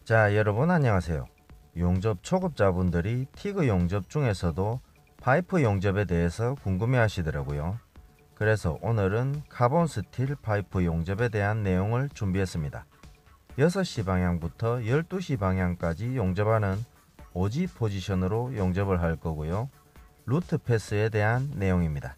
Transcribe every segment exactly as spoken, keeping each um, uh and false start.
자, 여러분 안녕하세요. 용접 초급자분들이 티그 용접 중에서도 파이프 용접에 대해서 궁금해 하시더라고요. 그래서 오늘은 카본 스틸 파이프 용접에 대한 내용을 준비했습니다. 여섯 시 방향부터 열두 시 방향까지 용접하는 오지 포지션으로 용접을 할 거고요. 루트 패스에 대한 내용입니다.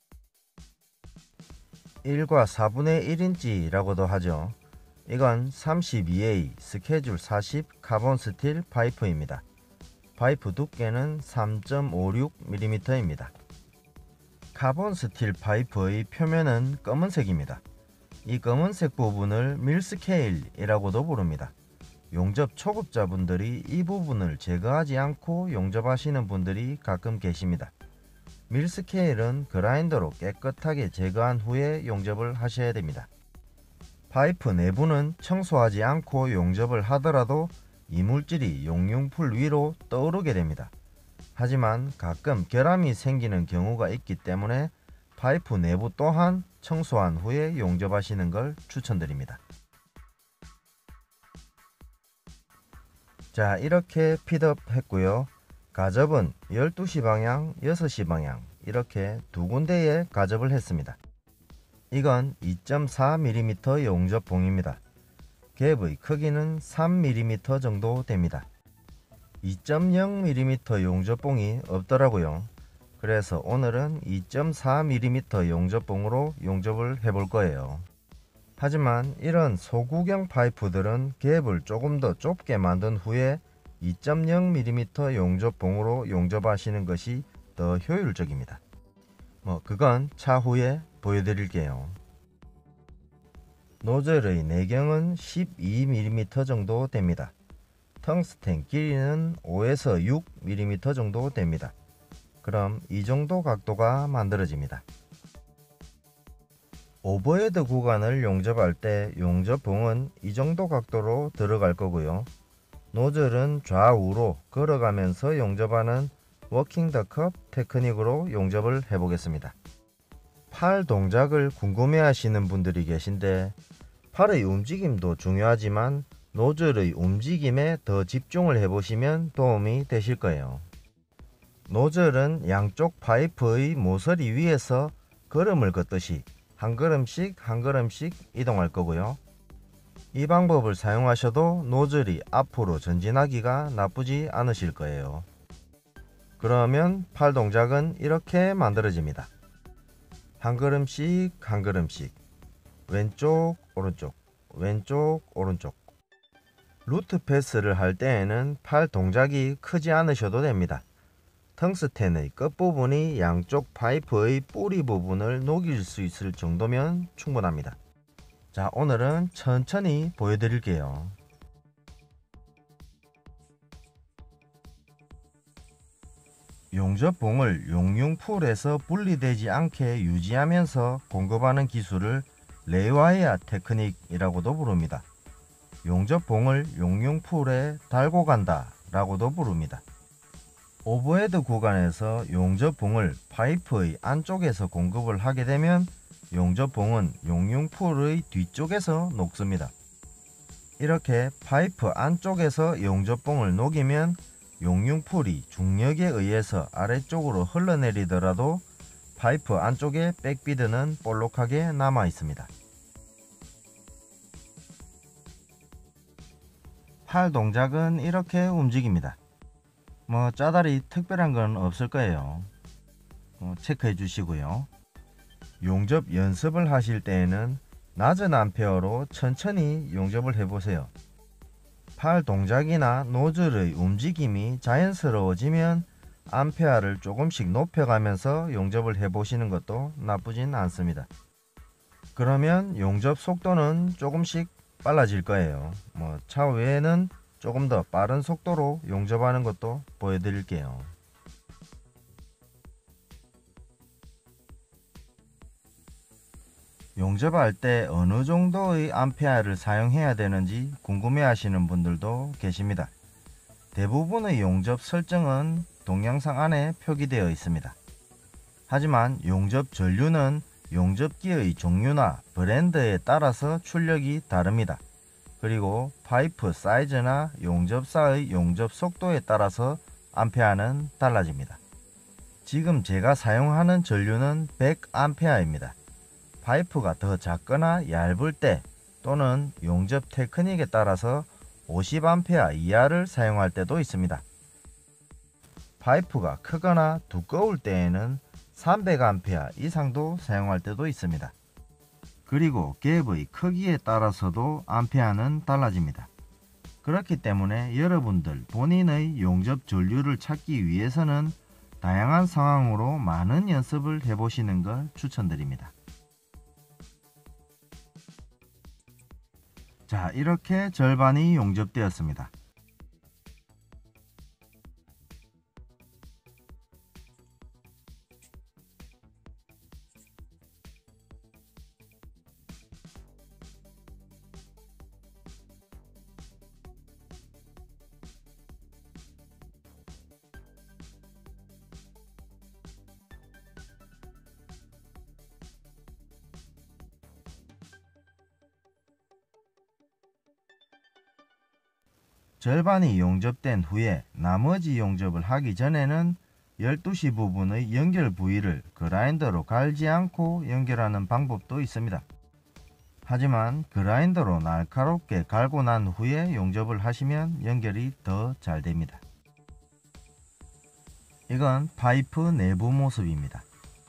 일과 사분의 일 인치라고도 하죠. 이건 삼십이 에이 스케줄 사십 카본 스틸 파이프입니다. 파이프 두께는 삼 점 오육 밀리미터입니다. 카본 스틸 파이프의 표면은 검은색입니다. 이 검은색 부분을 밀스케일이라고도 부릅니다. 용접 초급자분들이 이 부분을 제거하지 않고 용접하시는 분들이 가끔 계십니다. 밀스케일은 그라인더로 깨끗하게 제거한 후에 용접을 하셔야 됩니다. 파이프 내부는 청소하지 않고 용접을 하더라도 이물질이 용융풀 위로 떠오르게 됩니다. 하지만 가끔 결함이 생기는 경우가 있기 때문에 파이프 내부 또한 청소한 후에 용접하시는 걸 추천드립니다. 자, 이렇게 핏업 했고요. 가접은 열두 시 방향, 여섯 시 방향 이렇게 두 군데에 가접을 했습니다. 이건 이 점 사 밀리미터 용접봉입니다. 갭의 크기는 삼 밀리미터 정도 됩니다. 이 점 영 밀리미터 용접봉이 없더라고요. 그래서 오늘은 이 점 사 밀리미터 용접봉으로 용접을 해볼 거예요. 하지만 이런 소구경 파이프들은 갭을 조금 더 좁게 만든 후에 이 점 영 밀리미터 용접봉으로 용접하시는 것이 더 효율적입니다. 뭐 그건 차후에 보여드릴게요. 노즐의 내경은 십이 밀리미터 정도 됩니다. 텅스텐 길이는 오에서 육 밀리미터 정도 됩니다. 그럼 이 정도 각도가 만들어집니다. 오버헤드 구간을 용접할 때 용접봉은 이 정도 각도로 들어갈 거고요. 노즐은 좌우로 걸어가면서 용접하는 워킹 더 컵 테크닉으로 용접을 해 보겠습니다. 팔 동작을 궁금해 하시는 분들이 계신데 팔의 움직임도 중요하지만 노즐의 움직임에 더 집중을 해 보시면 도움이 되실 거예요. 노즐은 양쪽 파이프의 모서리 위에서 걸음을 걷듯이 한 걸음씩 한 걸음씩 이동할 거고요. 이 방법을 사용하셔도 노즐이 앞으로 전진하기가 나쁘지 않으실 거예요. 그러면 팔 동작은 이렇게 만들어집니다. 한 걸음씩 한 걸음씩 왼쪽 오른쪽 왼쪽 오른쪽. 루트 패스를 할 때에는 팔 동작이 크지 않으셔도 됩니다. 텅스텐의 끝부분이 양쪽 파이프의 뿌리 부분을 녹일 수 있을 정도면 충분합니다. 자, 오늘은 천천히 보여드릴게요. 용접봉을 용융풀에서 분리되지 않게 유지하면서 공급하는 기술을 레와이어 테크닉이라고도 부릅니다. 용접봉을 용융풀에 달고 간다 라고도 부릅니다. 오버헤드 구간에서 용접봉을 파이프의 안쪽에서 공급을 하게 되면 용접봉은 용융풀의 뒤쪽에서 녹습니다. 이렇게 파이프 안쪽에서 용접봉을 녹이면 용융풀이 중력에 의해서 아래쪽으로 흘러내리더라도 파이프 안쪽에 백비드는 볼록하게 남아 있습니다. 팔 동작은 이렇게 움직입니다. 뭐 짜다리 특별한 건 없을 거예요. 어, 체크해 주시고요. 용접 연습을 하실 때에는 낮은 암페어로 천천히 용접을 해보세요. 팔 동작이나 노즐의 움직임이 자연스러워지면 암페어를 조금씩 높여가면서 용접을 해보시는 것도 나쁘진 않습니다. 그러면 용접 속도는 조금씩 빨라질 거예요. 뭐 차후에는 조금 더 빠른 속도로 용접하는 것도 보여드릴게요. 용접할 때 어느 정도의 암페어를 사용해야 되는지 궁금해 하시는 분들도 계십니다. 대부분의 용접 설정은 동영상 안에 표기되어 있습니다. 하지만 용접 전류는 용접기의 종류나 브랜드에 따라서 출력이 다릅니다. 그리고 파이프 사이즈나 용접사의 용접 속도에 따라서 암페어는 달라집니다. 지금 제가 사용하는 전류는 백 암페어입니다. 파이프가 더 작거나 얇을 때 또는 용접 테크닉에 따라서 오십 암페어 이하를 사용할 때도 있습니다. 파이프가 크거나 두꺼울 때에는 삼백 암페어 이상도 사용할 때도 있습니다. 그리고 갭의 크기에 따라서도 암페어는 달라집니다. 그렇기 때문에 여러분들 본인의 용접 전류를 찾기 위해서는 다양한 상황으로 많은 연습을 해보시는 걸 추천드립니다. 자, 이렇게 절반이 용접되었습니다. 절반이 용접된 후에 나머지 용접을 하기 전에는 열두 시 부분의 연결 부위를 그라인더로 갈지 않고 연결하는 방법도 있습니다. 하지만 그라인더로 날카롭게 갈고 난 후에 용접을 하시면 연결이 더 잘 됩니다. 이건 파이프 내부 모습입니다.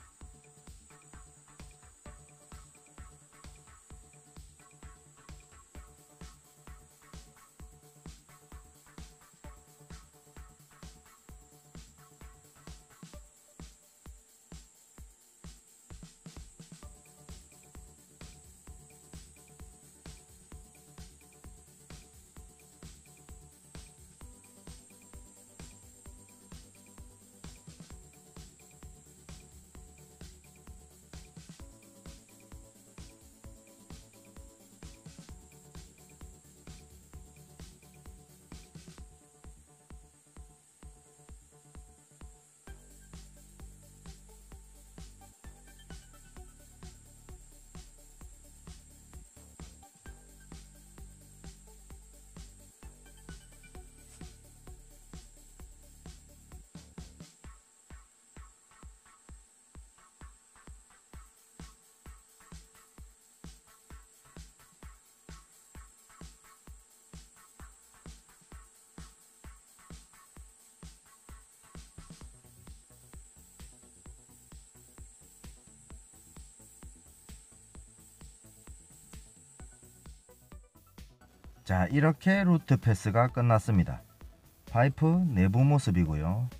자, 이렇게 루트 패스가 끝났습니다. 파이프 내부 모습이고요.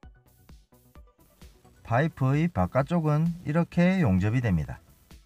파이프의 바깥쪽은 이렇게 용접이 됩니다.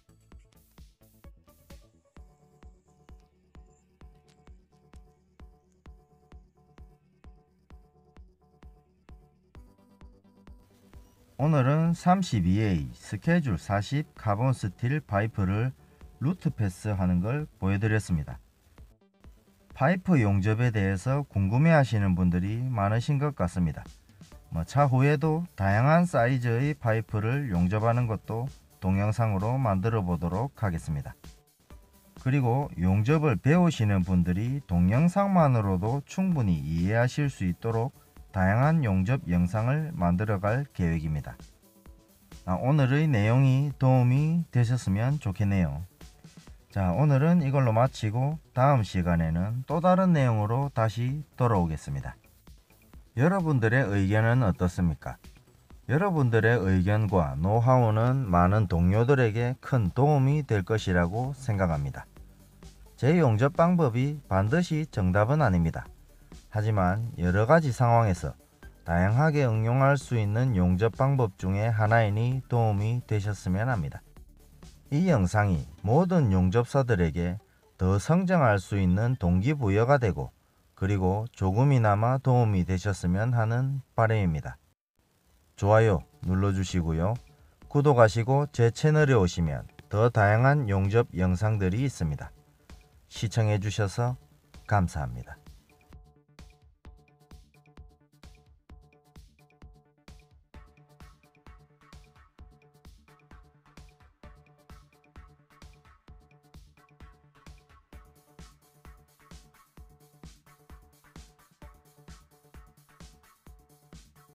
오늘은 삼십이 에이 스케줄 사십 카본 스틸 파이프를 루트 패스 하는 걸 보여드렸습니다. 파이프 용접에 대해서 궁금해 하시는 분들이 많으신 것 같습니다. 뭐 차후에도 다양한 사이즈의 파이프를 용접하는 것도 동영상으로 만들어 보도록 하겠습니다. 그리고 용접을 배우시는 분들이 동영상만으로도 충분히 이해하실 수 있도록 다양한 용접 영상을 만들어 갈 계획입니다. 아, 오늘의 내용이 도움이 되셨으면 좋겠네요. 자, 오늘은 이걸로 마치고 다음 시간에는 또 다른 내용으로 다시 돌아오겠습니다. 여러분들의 의견은 어떻습니까? 여러분들의 의견과 노하우는 많은 동료들에게 큰 도움이 될 것이라고 생각합니다. 제 용접 방법이 반드시 정답은 아닙니다. 하지만 여러가지 상황에서 다양하게 응용할 수 있는 용접 방법 중에 하나이니 도움이 되셨으면 합니다. 이 영상이 모든 용접사들에게 더 성장할 수 있는 동기부여가 되고 그리고 조금이나마 도움이 되셨으면 하는 바람입니다. 좋아요 눌러주시고요. 구독하시고 제 채널에 오시면 더 다양한 용접 영상들이 있습니다. 시청해 주셔서 감사합니다.